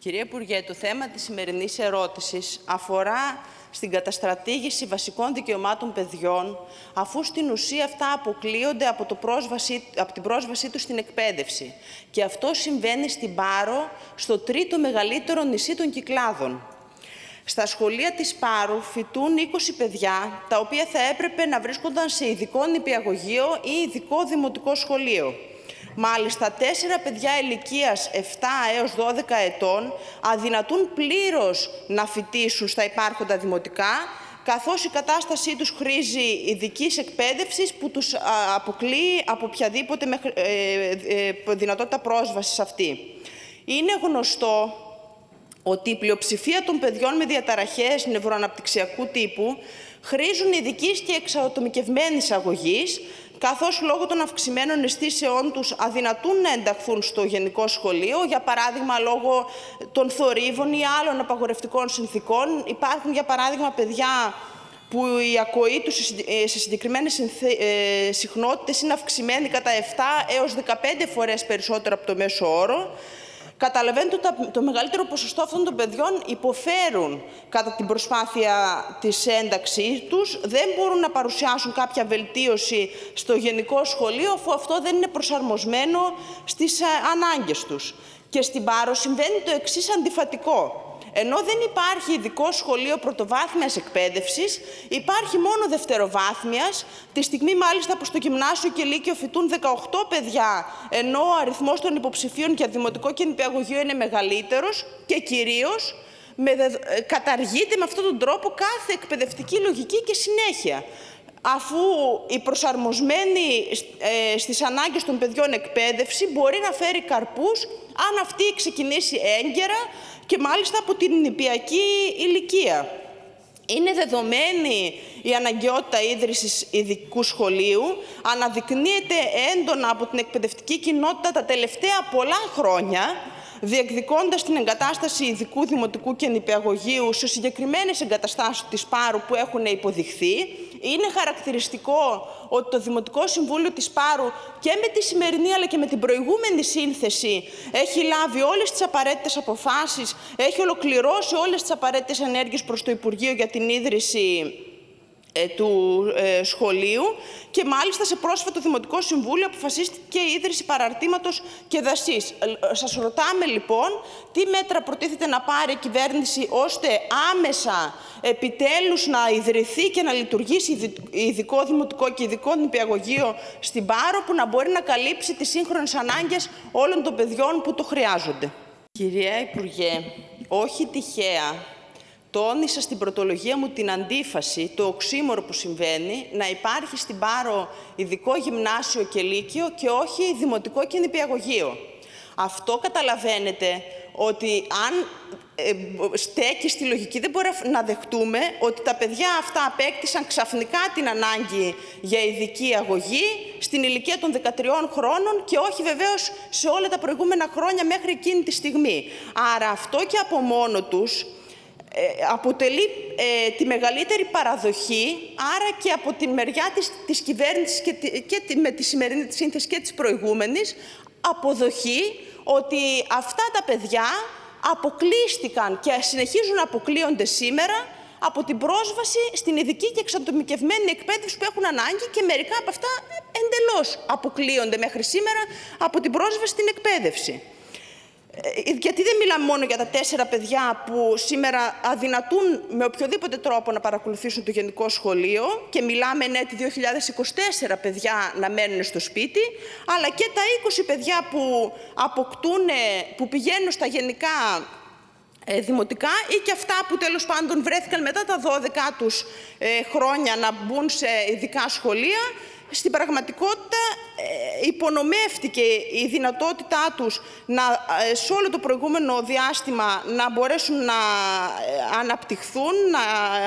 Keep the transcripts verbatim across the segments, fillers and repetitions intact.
Κυρία Υπουργέ, το θέμα της σημερινής ερώτησης αφορά στην καταστρατήγηση βασικών δικαιωμάτων παιδιών, αφού στην ουσία αυτά αποκλείονται από, το πρόσβαση, από την πρόσβασή τους στην εκπαίδευση. Και αυτό συμβαίνει στην Πάρο, στο τρίτο μεγαλύτερο νησί των Κυκλάδων. Στα σχολεία της Πάρου φοιτούν είκοσι παιδιά, τα οποία θα έπρεπε να βρίσκονταν σε ειδικό νηπιαγωγείο ή ειδικό δημοτικό σχολείο. Μάλιστα, τέσσερα παιδιά ηλικίας επτά έως δώδεκα ετών αδυνατούν πλήρως να φοιτήσουν στα υπάρχοντα δημοτικά, καθώς η κατάστασή τους χρήζει ειδικής εκπαίδευσης που τους αποκλείει από οποιαδήποτε δυνατότητα πρόσβασης αυτή. Είναι γνωστό ότι η πλειοψηφία των παιδιών με διαταραχές νευροαναπτυξιακού τύπου χρήζουν ειδικής και εξατομικευμένης αγωγής, καθώς λόγω των αυξημένων αισθήσεών τους αδυνατούν να ενταχθούν στο γενικό σχολείο, για παράδειγμα λόγω των θορύβων ή άλλων απαγορευτικών συνθηκών. Υπάρχουν, για παράδειγμα, παιδιά που η ακοή τους σε συγκεκριμένες συχνότητες είναι αυξημένη κατά επτά έως δεκαπέντε φορές περισσότερο από το μέσο όρο. Καταλαβαίνετε ότι το μεγαλύτερο ποσοστό αυτών των παιδιών υποφέρουν κατά την προσπάθεια της ένταξής τους, δεν μπορούν να παρουσιάσουν κάποια βελτίωση στο γενικό σχολείο, αφού αυτό δεν είναι προσαρμοσμένο στις ανάγκες τους. Και στην Πάρο συμβαίνει το εξής αντιφατικό. Ενώ δεν υπάρχει ειδικό σχολείο πρωτοβάθμιας εκπαίδευσης, υπάρχει μόνο δευτεροβάθμιας, τη στιγμή μάλιστα που στο γυμνάσιο και λύκειο φοιτούν δεκαοκτώ παιδιά, ενώ ο αριθμός των υποψηφίων για δημοτικό και νηπιαγωγείο είναι μεγαλύτερος και κυρίως με, καταργείται με αυτόν τον τρόπο κάθε εκπαιδευτική λογική και συνέχεια, αφού η προσαρμοσμένη ε, στις ανάγκες των παιδιών εκπαίδευση μπορεί να φέρει καρπούς αν αυτή ξεκινήσει έγκαιρα και μάλιστα από την νηπιακή ηλικία. Είναι δεδομένη η αναγκαιότητα ίδρυσης ειδικού σχολείου, αναδεικνύεται έντονα από την εκπαιδευτική κοινότητα τα τελευταία πολλά χρόνια, διεκδικώντας την εγκατάσταση ειδικού δημοτικού και νηπιαγωγείου σε συγκεκριμένες εγκαταστάσεις της Πάρου που έχουν υποδειχθεί. Είναι χαρακτηριστικό ότι το Δημοτικό Συμβούλιο της Πάρου και με τη σημερινή αλλά και με την προηγούμενη σύνθεση έχει λάβει όλες τις απαραίτητες αποφάσεις, έχει ολοκληρώσει όλες τις απαραίτητες ενέργειες προς το Υπουργείο για την ίδρυση του ε, σχολείου και μάλιστα σε πρόσφατο Δημοτικό Συμβούλιο αποφασίστηκε η ίδρυση παραρτήματος και δασής. Ε, σας ρωτάμε λοιπόν τι μέτρα προτίθεται να πάρει η κυβέρνηση ώστε άμεσα επιτέλους να ιδρυθεί και να λειτουργήσει ειδικό δημοτικό και ειδικό νηπιαγωγείο στην Πάρο που να μπορεί να καλύψει τις σύγχρονες ανάγκες όλων των παιδιών που το χρειάζονται. Κυρία Υπουργέ, όχι τυχαία τόνισα στην πρωτολογία μου την αντίφαση, το οξύμορο που συμβαίνει, να υπάρχει στην Πάρο ειδικό γυμνάσιο και λύκειο και όχι δημοτικό και νηπιαγωγείο. Αυτό καταλαβαίνετε ότι αν ε, στέκει στη λογική δεν μπορεί να δεχτούμε ότι τα παιδιά αυτά απέκτησαν ξαφνικά την ανάγκη για ειδική αγωγή στην ηλικία των δεκατριών χρόνων και όχι βεβαίως σε όλα τα προηγούμενα χρόνια μέχρι εκείνη τη στιγμή. Άρα αυτό και από μόνο τους Ε, αποτελεί ε, τη μεγαλύτερη παραδοχή, άρα και από τη μεριά της, της κυβέρνησης και, και τη, με τη σημερινή τη σύνθεση και της προηγούμενης, αποδοχή ότι αυτά τα παιδιά αποκλείστηκαν και συνεχίζουν να αποκλείονται σήμερα από την πρόσβαση στην ειδική και εξατομικευμένη εκπαίδευση που έχουν ανάγκη και μερικά από αυτά εντελώς αποκλείονται μέχρι σήμερα από την πρόσβαση στην εκπαίδευση. Γιατί δεν μιλάμε μόνο για τα τέσσερα παιδιά που σήμερα αδυνατούν με οποιοδήποτε τρόπο να παρακολουθήσουν το γενικό σχολείο και μιλάμε εν έτη δύο χιλιάδες είκοσι τέσσερα παιδιά να μένουν στο σπίτι, αλλά και τα είκοσι παιδιά που αποκτούν, που πηγαίνουν στα γενικά ε, δημοτικά ή και αυτά που τέλος πάντων βρέθηκαν μετά τα δώδεκα τους ε, χρόνια να μπουν σε ειδικά σχολεία. Στην πραγματικότητα ε, υπονομεύτηκε η δυνατότητά τους να, ε, σε όλο το προηγούμενο διάστημα να μπορέσουν να ε, αναπτυχθούν, να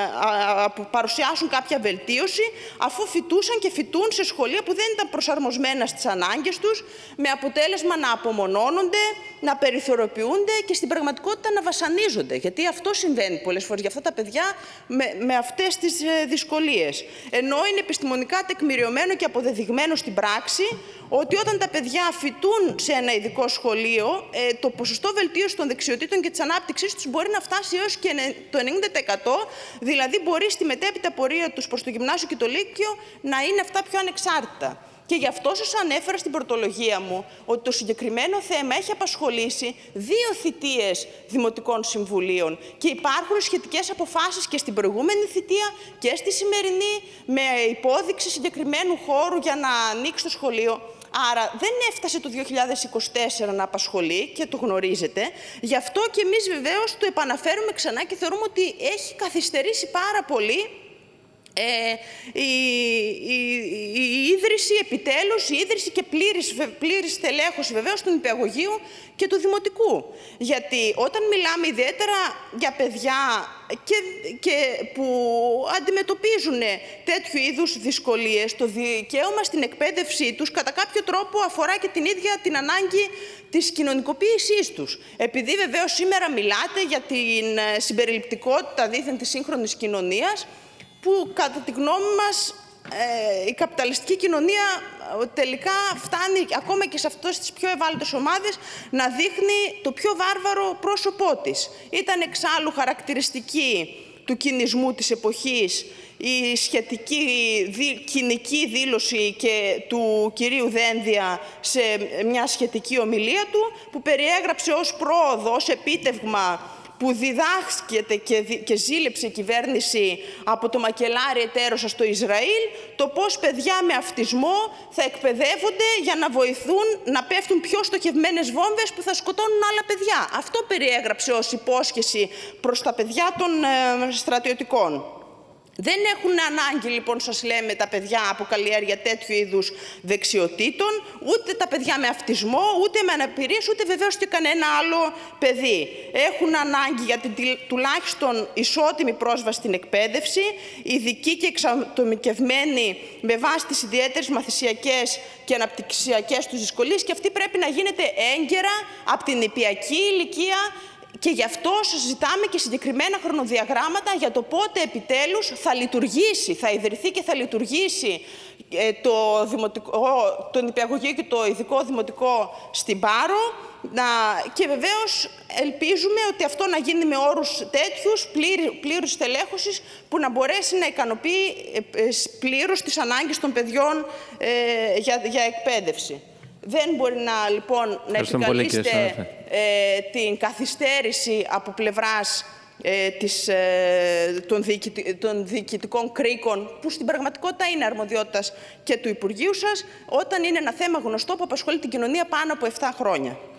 ε, ε, παρουσιάσουν κάποια βελτίωση, αφού φοιτούσαν και φοιτούν σε σχολεία που δεν ήταν προσαρμοσμένα στις ανάγκες τους, με αποτέλεσμα να απομονώνονται, να περιθωριοποιούνται και στην πραγματικότητα να βασανίζονται. Γιατί αυτό συμβαίνει πολλές φορές για αυτά τα παιδιά με, με αυτές τις ε, δυσκολίες. Ενώ είναι επιστημονικά τεκμηριωμένο και αποδεδειγμένο στην πράξη ότι όταν τα παιδιά φοιτούν σε ένα ειδικό σχολείο, ε, το ποσοστό βελτίωση των δεξιοτήτων και της ανάπτυξής τους μπορεί να φτάσει έως και το ενενήντα τοις εκατό, δηλαδή μπορεί στη μετέπειτα πορεία τους προς το γυμνάσιο και το λύκειο να είναι αυτά πιο ανεξάρτητα. Και γι' αυτό σας ανέφερα στην πρωτολογία μου ότι το συγκεκριμένο θέμα έχει απασχολήσει δύο θητείες δημοτικών συμβουλίων και υπάρχουν σχετικές αποφάσεις και στην προηγούμενη θητεία και στη σημερινή με υπόδειξη συγκεκριμένου χώρου για να ανοίξει το σχολείο. Άρα δεν έφτασε το δύο χιλιάδες είκοσι τέσσερα να απασχολεί και το γνωρίζετε. Γι' αυτό και εμείς βεβαίως το επαναφέρουμε ξανά και θεωρούμε ότι έχει καθυστερήσει πάρα πολύ Ε, η, η, η, η ίδρυση, επιτέλους, η ίδρυση και πλήρης, πλήρης στελέχωση βεβαίως του νηπιαγωγείου και του δημοτικού. Γιατί όταν μιλάμε ιδιαίτερα για παιδιά και, και που αντιμετωπίζουν τέτοιου είδους δυσκολίες, το δικαίωμα στην εκπαίδευσή τους κατά κάποιο τρόπο αφορά και την ίδια την ανάγκη της κοινωνικοποίησής τους. Επειδή βεβαίως σήμερα μιλάτε για την συμπεριληπτικότητα δήθεν της σύγχρονης κοινωνίας, που κατά τη γνώμη μας ε, η καπιταλιστική κοινωνία ε, τελικά φτάνει ακόμα και σε αυτές τις πιο ευάλωτες ομάδες να δείχνει το πιο βάρβαρο πρόσωπό της. Ήταν εξάλλου χαρακτηριστική του κινησμού της εποχής η σχετική δι, κοινική δήλωση και του κυρίου Δένδια σε μια σχετική ομιλία του, που περιέγραψε ως πρόοδο, ως επίτευγμα που διδάσκεται και, δι... και ζήλεψε η κυβέρνηση από το μακελάρι εταίρωσα στο Ισραήλ, το πώς παιδιά με αυτισμό θα εκπαιδεύονται για να βοηθούν να πέφτουν πιο στοχευμένες βόμβες που θα σκοτώνουν άλλα παιδιά. Αυτό περιέγραψε ως υπόσχεση προς τα παιδιά των ε, στρατιωτικών. Δεν έχουν ανάγκη, λοιπόν, σας λέμε, τα παιδιά από καλλιέργεια τέτοιου είδους δεξιοτήτων, ούτε τα παιδιά με αυτισμό, ούτε με αναπηρίες, ούτε βεβαίως και κανένα άλλο παιδί. Έχουν ανάγκη για την τουλάχιστον ισότιμη πρόσβαση στην εκπαίδευση, ειδική και εξατομικευμένη με βάση τις ιδιαίτερες μαθησιακές και αναπτυξιακές τους δυσκολίες, και αυτή πρέπει να γίνεται έγκαιρα από την νηπιακή ηλικία. Και γι' αυτό σας ζητάμε και συγκεκριμένα χρονοδιαγράμματα για το πότε επιτέλους θα λειτουργήσει, θα ιδρυθεί και θα λειτουργήσει το, δημοτικό, το νηπιαγωγείο και το ειδικό δημοτικό στην Πάρο. Να, και βεβαίως ελπίζουμε ότι αυτό να γίνει με όρους τέτοιους, πλήρους στελέχωσης, που να μπορέσει να ικανοποιεί πλήρως τις ανάγκες των παιδιών ε, για, για εκπαίδευση. Δεν μπορεί να, λοιπόν, να επικαλείστε ε, την καθυστέρηση από πλευράς ε, της, ε, των, διοικητι, των διοικητικών κρίκων, που στην πραγματικότητα είναι αρμοδιότητας και του Υπουργείου σας, όταν είναι ένα θέμα γνωστό που απασχολεί την κοινωνία πάνω από επτά χρόνια.